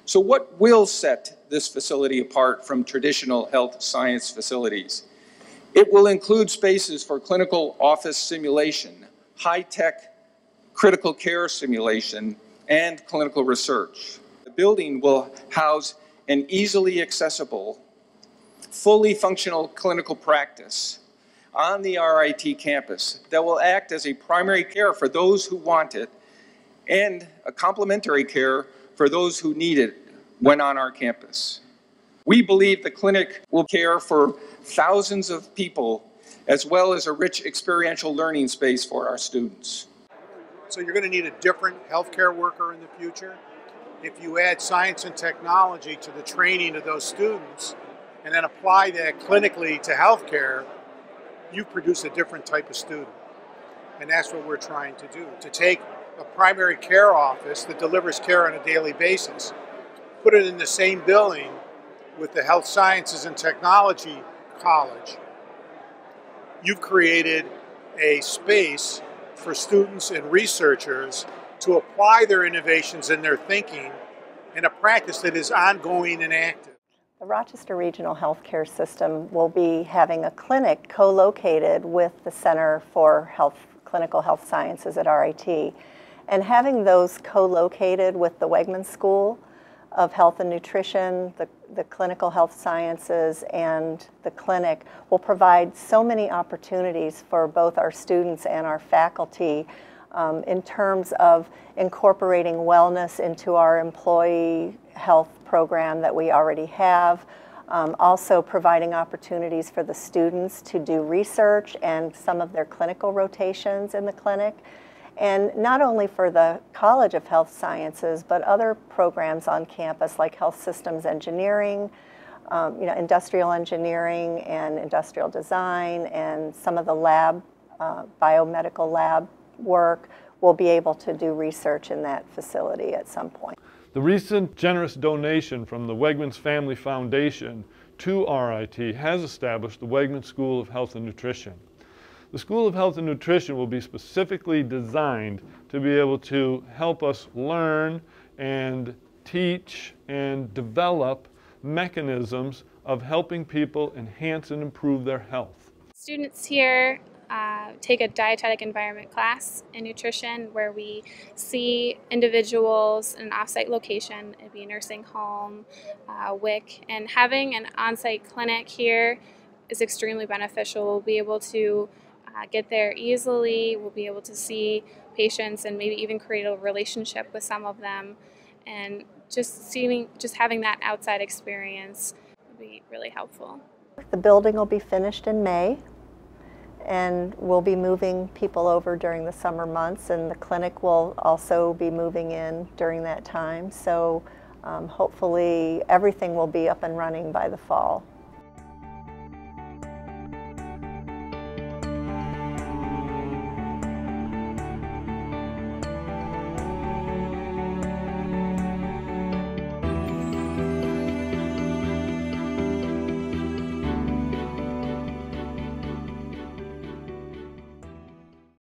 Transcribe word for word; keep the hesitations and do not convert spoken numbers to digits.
So what will set this facility apart from traditional health science facilities? It will include spaces for clinical office simulation, high-tech critical care simulation, and clinical research. The building will house an easily accessible, fully functional clinical practice on the R I T campus that will act as a primary care for those who want it and a complementary care for those who need it when on our campus. We believe the clinic will care for thousands of people as well as a rich experiential learning space for our students. So you're going to need a different healthcare worker in the future. If you add science and technology to the training of those students and then apply that clinically to healthcare, you produce a different type of student. And that's what we're trying to do, to take a primary care office that delivers care on a daily basis, put it in the same building with the Health Sciences and Technology College. You've created a space for students and researchers to apply their innovations and their thinking in a practice that is ongoing and active. The Rochester Regional Healthcare System will be having a clinic co-located with the Center for Health, Clinical Health Sciences at R I T. And having those co-located with the Wegmans School of Health and Nutrition, the, the Clinical Health Sciences, and the clinic will provide so many opportunities for both our students and our faculty um, in terms of incorporating wellness into our employee health program that we already have, um, also providing opportunities for the students to do research and some of their clinical rotations in the clinic. And not only for the College of Health Sciences, but other programs on campus like health systems engineering, um, you know, industrial engineering and industrial design, and some of the lab, uh, biomedical lab work will be able to do research in that facility at some point. The recent generous donation from the Wegmans Family Foundation to R I T has established the Wegmans School of Health and Nutrition. The School of Health and Nutrition will be specifically designed to be able to help us learn and teach and develop mechanisms of helping people enhance and improve their health. Students here uh, take a dietetic environment class in nutrition where we see individuals in an off-site location. It'd be a nursing home, uh, W I C, and having an on-site clinic here is extremely beneficial. We'll be able to Uh, get there easily. We'll be able to see patients and maybe even create a relationship with some of them, and just seeing, just having that outside experience would be really helpful. The building will be finished in May, and we'll be moving people over during the summer months, and the clinic will also be moving in during that time. So um, hopefully everything will be up and running by the fall.